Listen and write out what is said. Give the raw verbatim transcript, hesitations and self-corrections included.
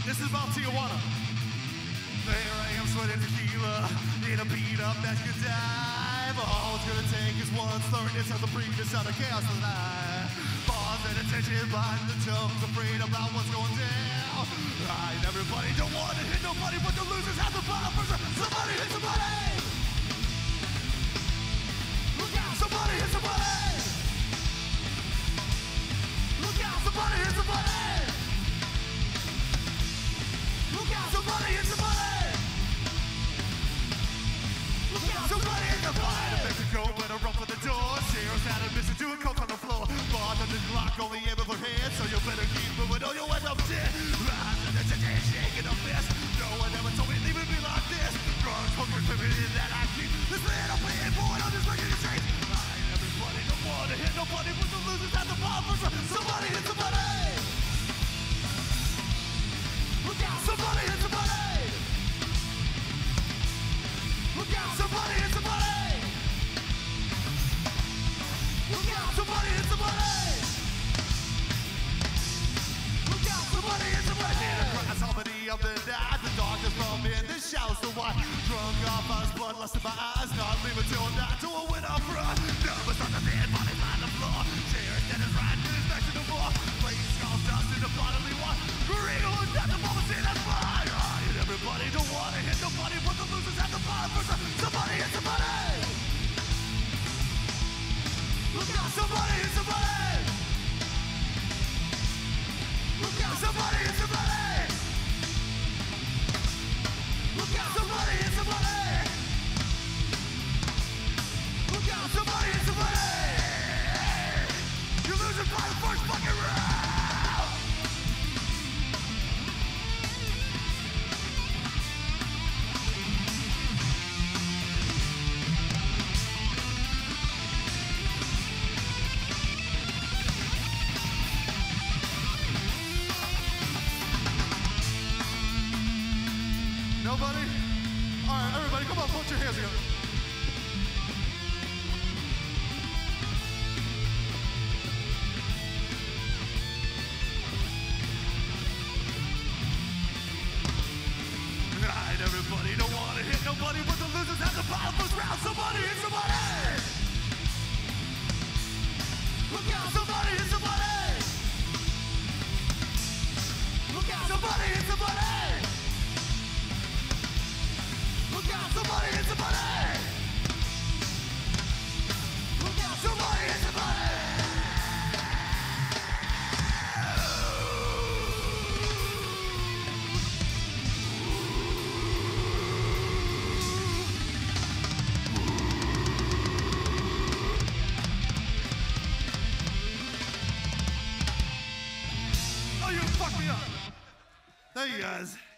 This is about Tijuana. There I am sweating tequila in a beat up that could dive. All it's gonna take is one slurring. It's how the previous sound of chaos tonight. Pause and attention behind the tones, afraid about what's going down. I and everybody don't want to hit nobody, but the losers have the bottom first. Somebody hit somebody. Look out! Somebody hit somebody. Look out! Somebody hit somebody. Look out! Somebody hit somebody. Look out! Somebody hit somebody. In Mexico, better run for the door. Cheers out of mission, doing coke on the floor. Bartender clock, only able for hands, so you better keep moving or you'll end up dead. Rise to the city, shaking a fist. No one ever told me leave it be like this. Drugs, hunger, pivoting that I keep. This little bit boy, I'm just making a change. I ain't everybody, don't want to hit nobody, but the losers at the bottom. Somebody hit somebody. Look out! Somebody hit somebody. Look out! Somebody hit somebody. Look out! Somebody hit somebody. Look out! Somebody hit somebody. In a crass harmony of the night, the darkness from in the shouts the white. Drunk off us, bloodlust in my eyes, not leaving till night to a winter front. Numbers on the dead bodies on the floor. Chairs that is right, is back to the floor. Planes skulls dust in the bodily one. Grille and at the moment in that fire. I and everybody don't want to hit nobody, but the losers at the bottom first. Somebody hit somebody. Look out! Somebody hit somebody. Look out! Somebody hit somebody. Look out! Somebody hit somebody. Look out! Somebody hit somebody. You're losing by the first fucking round. Nobody? All right, everybody, come on, put your hands together. All right, everybody, don't want to hit nobody, but the losers have the bottom first round. Somebody hit somebody. Look out! Somebody hit somebody. Look out! Somebody hit somebody. Look out! Somebody hit somebody! Look out! Somebody hit somebody! Oh, you fucked me up! Thank you guys.